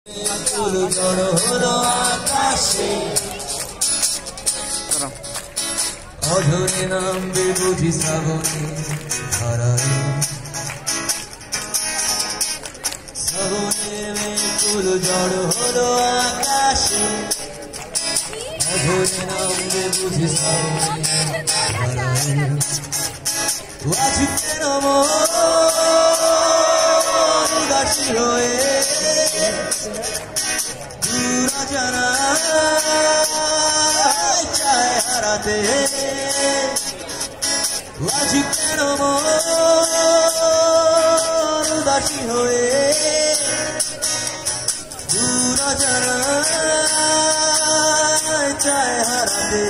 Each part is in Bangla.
অধরে নামবে বুঝি শ্রাবণে ধারায় শ্রাবণের মেঘগুল জড় হলো আকাশে অধরে নামবে বুঝি শ্রাবণে ধারায় আজ কেন উদাসী হয়ে দূর জানা চায় হারাতে আজ কেন উদাসী হয়ে দূর জানা চায় হারাতে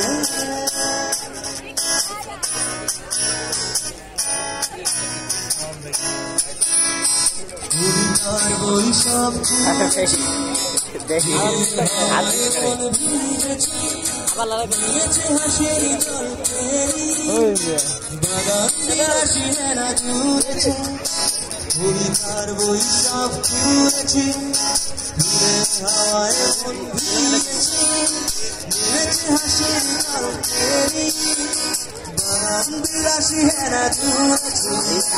বৈশাখ হরিতার বৈশাখ তুলেছি হাওয়ায় হাসির জলকেরি বাগান বিলাসী হেনা তুলেছি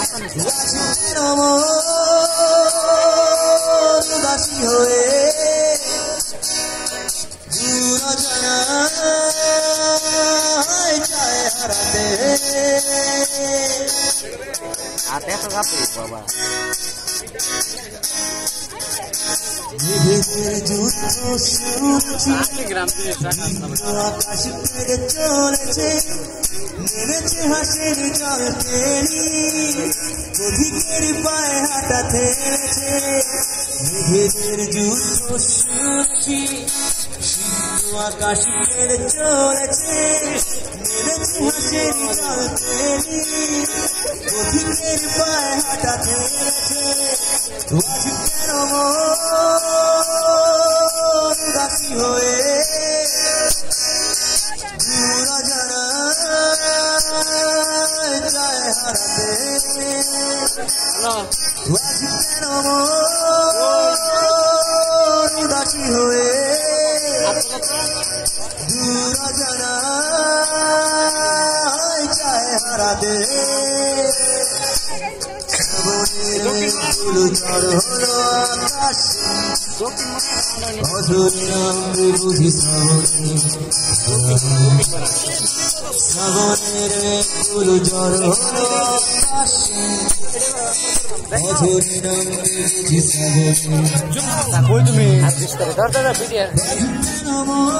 উদাসী হয়ে দূর জানা চায় হারাতে আতে তো গাপি বাবা মেঘের যুদ্ধ শুনছি আকাশ পেরে চলেছে নেমেছে হাসির জল কেলি অধিকের পায়ে হাঁটা থেমেছে মেঘের যুদ্ধ শুনছি সিন্ধু আকাশ পেরে চলেছে নেমেছে হাসির জল কেলি অধিকের পায়ে হাঁটা থেমেছে আজ কেন উদাসী হয়ে দূর জানা চায় হারাতে আজ কেন উদাসী হয়ে দূর জানা চায় হারাতে জড় হলো আকাশ অধরে নামবে বুঝি শ্রাবণের মেঘগুলো জড় হলো আকাশ অধরে নামবে বুঝি শ্রাবণে